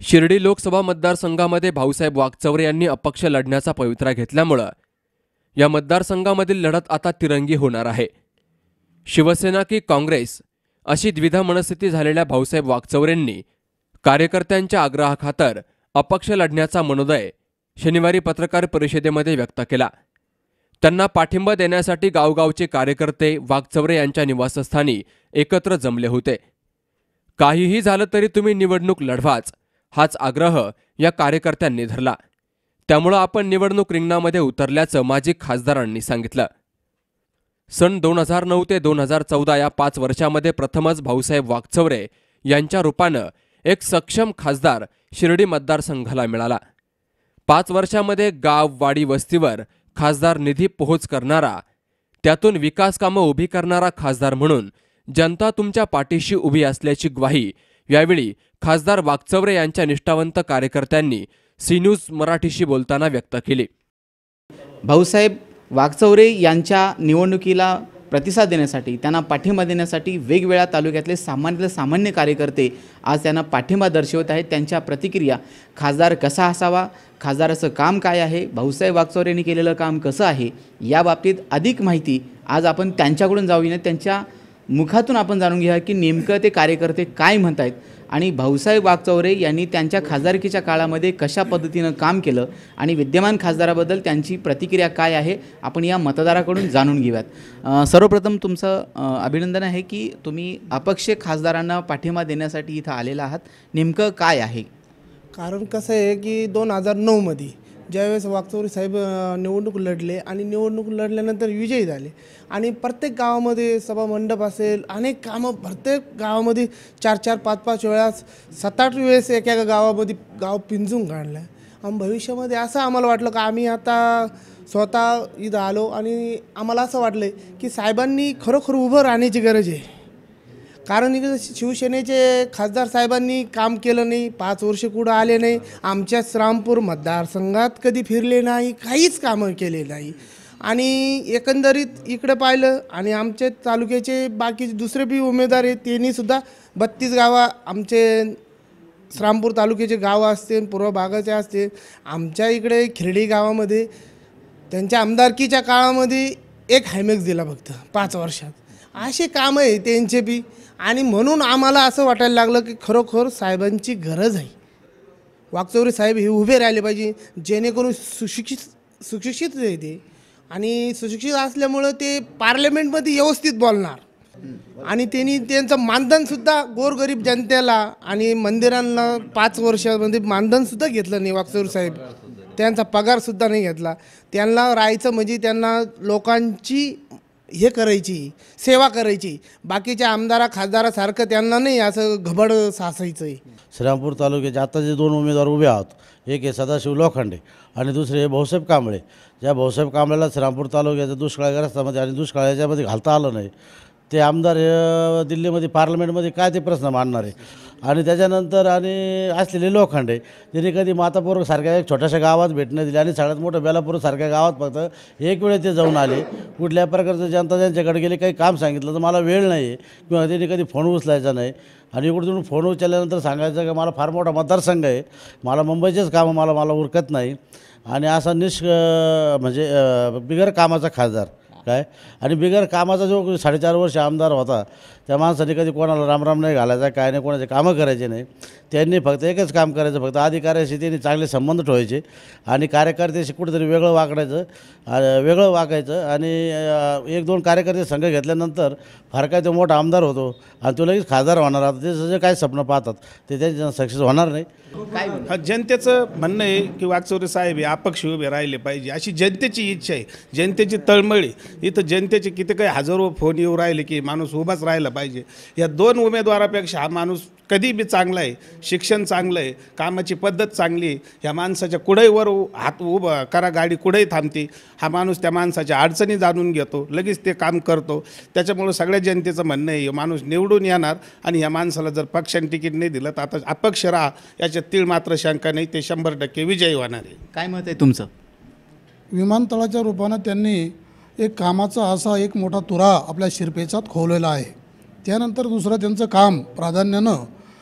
शिर्डी लोकसभा मतदारसंघामध्ये भाऊसाहेब वागचौरे यांनी अपक्ष लढण्याचा पवित्रा घेतल्यामुळे या मतदारसंघामधील लढत आता तिरंगी होणार आहे। शिवसेना की काँग्रेस अशी द्विधा मनस्थिती झालेल्या भाऊसाहेब वागचौरेंनी कार्यकर्त्यांच्या आग्रहाखातर अपक्ष लढण्याचा मनोदय शनिवारी पत्रकार परिषदेमध्ये व्यक्त केला। त्यांना पाठिंबा देण्यासाठी गावगावचे कार्यकर्ते वागचौरे यांच्या निवासस्थानी एकत्र जमले होते। काहीही झालं तरी तुम्ही निवडणूक लढवाच हाच आग्रह या कार्यकर्त्यांनी धरला। त्यामुळे आपण निवडणूक रिंगणामध्ये उतरल्याचं माजी खासदारांनी सांगितलं। सन 2009 ते 2014 या 5 वर्षामध्ये प्रथमच भाऊसाहेब वागचौरे यांच्या रूपानं एक सक्षम खासदार शिर्डी मतदारसंघाला मिळाला। 5 वर्षामध्ये गाव वाडी वस्तीवर खासदार निधी पोहोच करणारा, त्यातून विकास कामं उभी करणारा खासदार म्हणून जनता तुमच्या पाठीशी उभी असल्याची ग्वाही यावेळी खासदार वागचौरे यांच्या निष्ठावंत कार्यकर्त्यांनी सी न्यूज मराठीशी बोलताना व्यक्त केली। भाऊसाहेब वागचौरे यांच्या निवडणुकीला प्रतिसाद देण्यासाठी, त्यांना पाठिंबा देण्यासाठी वेगवेगळ्या तालुक्यातले सामान्य कार्यकर्ते आज त्यांना पाठिंबा दर्शवत आहेत। त्यांच्या प्रतिक्रिया, खासदार कसा असावा, खासदाराचं काम काय आहे, भाऊसाहेब वागचौरे यांनी केलेलं काम कसं आहे, या बाबतीत अधिक माहिती आज आपण त्यांच्याकडून जाऊया। त्यांच्या मुखातून आपण जाणून घ्या की नेमकं ते कार्यकर्ते काय म्हणत आहेत आणि भाऊसाहेब वागचौरे यांनी त्यांच्या खासदारकीच्या काळामध्ये कशा पद्धतीनं काम केलं आणि विद्यमान खासदाराबद्दल त्यांची प्रतिक्रिया काय आहे, आपण या मतदाराकडून जाणून घेऊयात। सर्वप्रथम तुमचं अभिनंदन आहे की तुम्ही अपक्ष खासदारांना पाठिंबा देण्यासाठी इथं आलेला आहात। नेमकं काय आहे कारण? कसं आहे की 2009 मध्ये ज्यावेळेस वागचौरे साहेब निवडणूक लढले आणि निवडणूक लढल्यानंतर विजयी झाले आणि प्रत्येक गावामध्ये सभा मंडप असेल, अनेक कामं प्रत्येक गावामध्ये 4-4, 5-5 वेळास 7-8 वेळेस एका गावामध्ये गाव पिंजून काढलं आहे। आणि भविष्यामध्ये असं आम्हाला वाटलं की आम्ही आता स्वतः इथं आलो आणि आम्हाला असं वाटलं की साहेबांनी खरोखर उभं राहण्याची गरज आहे। कारण इकडे शिवसेनेचे खासदार साहेबांनी काम केलं नाही, 5 वर्ष कुठं आले नाही, आमच्या श्रामपूर मतदारसंघात कधी फिरले नाही, काहीच कामं केले नाही। आणि एकंदरीत इकडे पाहिलं आणि आमचे तालुक्याचे बाकी दुसरे बी उमेदवार आहेत, त्यांनीसुद्धा 32 गावं आमचे श्रामपूर तालुक्याचे गावं असतील, पूर्व भागाचे असतील, आमच्या इकडे खिरडी गावामध्ये त्यांच्या आमदारकीच्या काळामध्ये एक हायमॅक्स दिला फक्त 5 वर्षात। असे कामं आहे त्यांचे बी आणि म्हणून आम्हाला असं वाटायला लागलं की खरोखर साहेबांची गरज आहे। वागचौरे साहेब हे उभे राहिले पाहिजे, जेणेकरून सुशिक्षित आहे ते आणि सुशिक्षित असल्यामुळं ते पार्लमेंटमध्ये व्यवस्थित बोलणार आणि त्यांनी त्यांचं मानधनसुद्धा गोरगरीब जनतेला आणि मंदिरांना 5 वर्षामध्ये मानधनसुद्धा घेतलं नाही वागचौरे साहेब, त्यांचा पगारसुद्धा नाही घेतला। त्यांना राहायचं म्हणजे त्यांना लोकांची हे करायची, सेवा करायची, बाकीच्या आमदारा खासदारासारखं त्यांना नाही असं घबड साचायचं आहे। श्रीरामपूर तालुक्याचे आता जे 2 उमेदवार उभे आहोत, एक आहे सदाशिव लोखंडे आणि दुसरे हे भाऊसाहेब कांबळे। ज्या भाऊसाहेब कांबळेला श्रीरामपूर तालुक्याच्या दुष्काळग्रस्तामध्ये आणि दुष्काळ याच्यामध्ये घालता आलं नाही, ते आमदार दिल्लीमध्ये पार्लमेंटमध्ये काय ते प्रश्न मांडणार आहे। आणि त्याच्यानंतर आणि असलेले लोखंडे त्यांनी कधी मातापूरसारख्या एक छोट्याशा गावात भेटणं दिली आणि सगळ्यात मोठं बेलापूरसारख्या गावात फक्त एक वेळे ते जाऊन आले। कुठल्या प्रकारचं जनता त्यांच्याकडे गेली, काही काम सांगितलं तर मला वेळ नाही आहे किंवा त्यांनी कधी फोन उचलायचा नाही आणि इकडून फोन उचलल्यानंतर सांगायचं की मला फार मोठा मतदारसंघ आहे, मला मुंबईचेच कामं मला उरकत नाही आणि असा म्हणजे बिगर कामाचा खासदार काय आणि बिगर कामाचा जो 4.5 वर्ष आमदार होता, त्या माणसाने कधी कोणाला रामराम नाही घालायचा, काय नाही, कोणाचे कामं करायचे नाही। त्यांनी फक्त एकच काम करायचं, फक्त अधिकाऱ्याशी त्यांनी चांगले संबंध ठेवायचे आणि कार्यकर्त्याशी कुठेतरी वेगळं वागायचं आणि 1-2 कार्यकर्ते संघ घेतल्यानंतर फार काय तो मोठा आमदार होतो आणि तो लगेच खासदार होणार। आता ते जे काय स्वप्न पाहतात ते त्यांच्या सक्सेस होणार नाही। जनतेचं म्हणणं आहे की वागचौरे साहेब हे अपक्ष उभे राहिले पाहिजे, अशी जनतेची इच्छा आहे, जनतेची तळमळी। इथं जनतेचे किती काही हजारो फोन येऊ राहिले की माणूस उभाच राहिला पाहिजे। या 2 उमेदवारापेक्षा हा माणूस कधी बी चांगला आहे, शिक्षण चांगलं आहे, कामाची पद्धत चांगली आहे, ह्या माणसाच्या कुठेवर हात उभा करा, गाडी कुठेही थांबते, हा माणूस त्या माणसाच्या अडचणी जाणून घेतो, लगेच ते काम करतो। त्याच्यामुळं सगळ्या जनतेचं म्हणणं आहे माणूस निवडून येणार आणि ह्या माणसाला जर पक्षाने तिकीट नाही दिलं तर आता अपक्ष राहा, याच्यात तीळ मात्र शंका नाही, ते 100% विजयी होणार आहे। काय मत आहे तुमचं? विमानतळाच्या रूपानं त्यांनी एक कामाचा असा एक मोठा तुरा आपल्या शिरपेचात खोवलेला आहे। त्यानंतर दुसरं त्यांचं काम प्राधान्यानं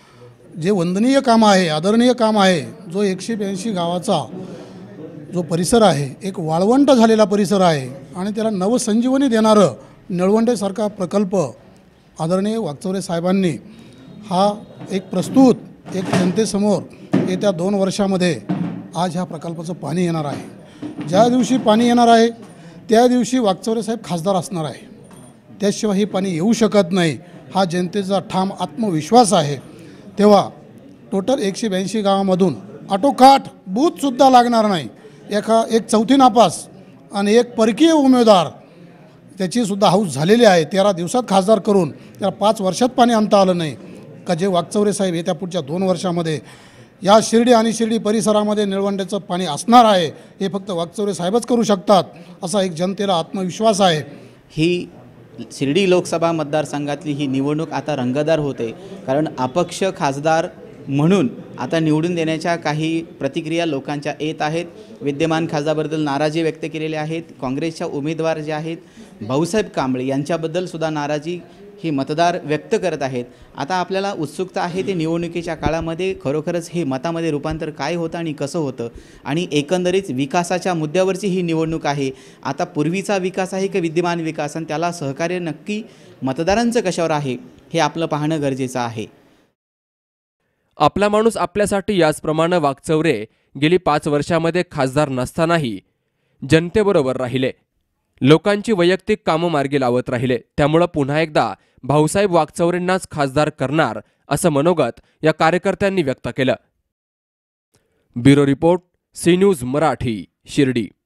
जे वंदनीय काम आहे, आदरणीय काम आहे, जो 182 गावाचा जो परिसर आहे, एक वाळवंट झालेला परिसर आहे आणि त्याला नवसंजीवनी देणारं निळवंडेसारखा प्रकल्प आदरणीय वाकचौरे साहेबांनी हा एक प्रस्तुत एक जनतेसमोर येत्या 2 वर्षामध्ये आज ह्या प्रकल्पाचं पाणी येणार आहे. ज्या दिवशी पाणी येणार आहे त्या दिवशी वाकचौरे साहेब खासदार असणार आहे. त्याशिवाय हे पाणी येऊ शकत नाही, हा जनतेचा ठाम आत्मविश्वास आहे. तेव्हा टोटल 182 गावामधून आटोकाट बूथसुद्धा लागणार नाही. एक चौथी नापास आणि एक परकीय उमेदवार त्याचीसुद्धा हाऊस झालेली आहे. 13 दिवसात खासदार करून त्याला 5 वर्षात पाणी आणता आलं नाही का जे वाकचौरे साहेब येत्या पुढच्या 2 वर्षामध्ये या शिर्डी आणि शिर्डी परिसरामध्ये निळवंडेचं पाणी असणार आहे, हे फक्त वाकचौरे साहेबच करू शकतात असा एक जनतेला आत्मविश्वास आहे. ही शिर्डी लोकसभा मतदारसंघातली ही निवडणूक आता रंगतदार होते, कारण अपक्ष खासदार म्हणून आता निवडून देण्याच्या काही प्रतिक्रिया लोकांच्या येत आहेत. विद्यमान खासदाराबद्दल नाराजी व्यक्त केलेली आहेत. काँग्रेसच्या उमेदवार जे आहेत भाऊसाहेब कांबळे यांच्याबद्दल सुद्धा नाराजी हे मतदार व्यक्त करत आहेत. आता आपल्याला उत्सुकता आहे ते निवडणुकीच्या काळामध्ये खरोखरच हे मतामध्ये रूपांतर काय होतं आणि कसं होतं, आणि एकंदरीत विकासाच्या मुद्द्यावरची ही निवडणूक आहे. आता पूर्वीचा विकास आहे की विद्यमान विकास, आणि त्याला सहकार्य नक्की मतदारांचं कशावर आहे हे आपलं पाहणं गरजेचं आहे. आपला माणूस आपल्यासाठी याचप्रमाणे वाकचौरे गेली 5 वर्षामध्ये खासदार नसतानाही जनतेबरोबर राहिले, लोकांची वैयक्तिक कामं मार्गी लावत राहिले. त्यामुळं पुन्हा एकदा भाऊसाहेब वाकचौरेंनाच खासदार करणार असं मनोगत या कार्यकर्त्यांनी व्यक्त केलं. Bureau report, C news Marathi, Shirdi.